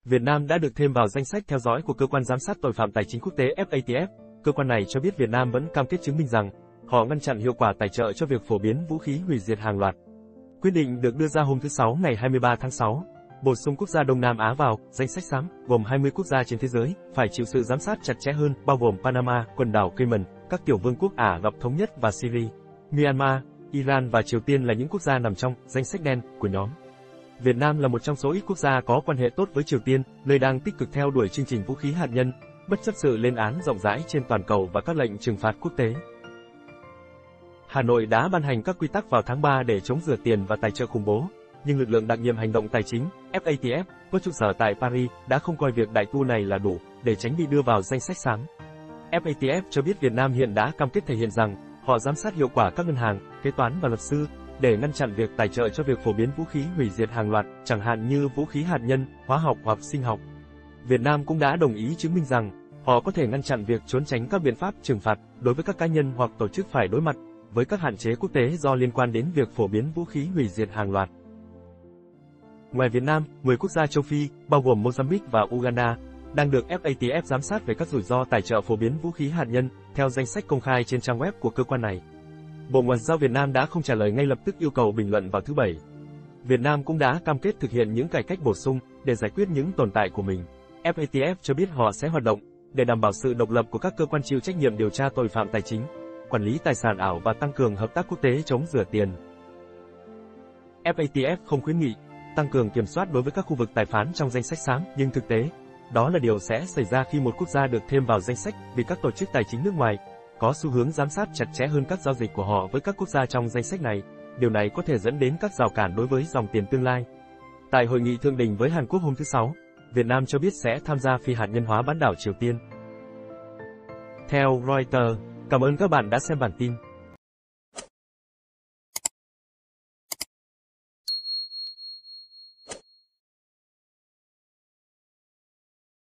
Việt Nam đã được thêm vào danh sách theo dõi của Cơ quan Giám sát Tội phạm Tài chính Quốc tế FATF. Cơ quan này cho biết Việt Nam vẫn cam kết chứng minh rằng họ ngăn chặn hiệu quả tài trợ cho việc phổ biến vũ khí hủy diệt hàng loạt. Quyết định được đưa ra hôm thứ Sáu ngày 23 tháng 6, bổ sung quốc gia Đông Nam Á vào danh sách xám, gồm 20 quốc gia trên thế giới, phải chịu sự giám sát chặt chẽ hơn, bao gồm Panama, quần đảo Cayman, các tiểu vương quốc Ả Rập Thống Nhất và Syria, Myanmar, Iran và Triều Tiên là những quốc gia nằm trong danh sách đen của nhóm. Việt Nam là một trong số ít quốc gia có quan hệ tốt với Triều Tiên, nơi đang tích cực theo đuổi chương trình vũ khí hạt nhân, bất chấp sự lên án rộng rãi trên toàn cầu và các lệnh trừng phạt quốc tế. Hà Nội đã ban hành các quy tắc vào tháng 3 để chống rửa tiền và tài trợ khủng bố, nhưng lực lượng đặc nhiệm hành động tài chính FATF có trụ sở tại Paris đã không coi việc đại tu này là đủ để tránh bị đưa vào danh sách xám. FATF cho biết Việt Nam hiện đã cam kết thể hiện rằng họ giám sát hiệu quả các ngân hàng, kế toán và luật sư để ngăn chặn việc tài trợ cho việc phổ biến vũ khí hủy diệt hàng loạt, chẳng hạn như vũ khí hạt nhân, hóa học hoặc sinh học. Việt Nam cũng đã đồng ý chứng minh rằng họ có thể ngăn chặn việc trốn tránh các biện pháp trừng phạt đối với các cá nhân hoặc tổ chức phải đối mặt với các hạn chế quốc tế do liên quan đến việc phổ biến vũ khí hủy diệt hàng loạt. Ngoài Việt Nam, 10 quốc gia châu Phi, bao gồm Mozambique và Uganda, đang được FATF giám sát về các rủi ro tài trợ phổ biến vũ khí hạt nhân, theo danh sách công khai trên trang web của cơ quan này. Bộ Ngoại giao Việt Nam đã không trả lời ngay lập tức yêu cầu bình luận vào thứ Bảy. Việt Nam cũng đã cam kết thực hiện những cải cách bổ sung để giải quyết những tồn tại của mình. FATF cho biết họ sẽ hoạt động để đảm bảo sự độc lập của các cơ quan chịu trách nhiệm điều tra tội phạm tài chính, quản lý tài sản ảo và tăng cường hợp tác quốc tế chống rửa tiền. FATF không khuyến nghị tăng cường kiểm soát đối với các khu vực tài phán trong danh sách xám, nhưng thực tế, đó là điều sẽ xảy ra khi một quốc gia được thêm vào danh sách vì các tổ chức tài chính nước ngoài có xu hướng giám sát chặt chẽ hơn các giao dịch của họ với các quốc gia trong danh sách này. Điều này có thể dẫn đến các rào cản đối với dòng tiền tương lai. Tại hội nghị thượng đỉnh với Hàn Quốc hôm thứ Sáu, Việt Nam cho biết sẽ tham gia phi hạt nhân hóa bán đảo Triều Tiên. Theo Reuters, cảm ơn các bạn đã xem bản tin.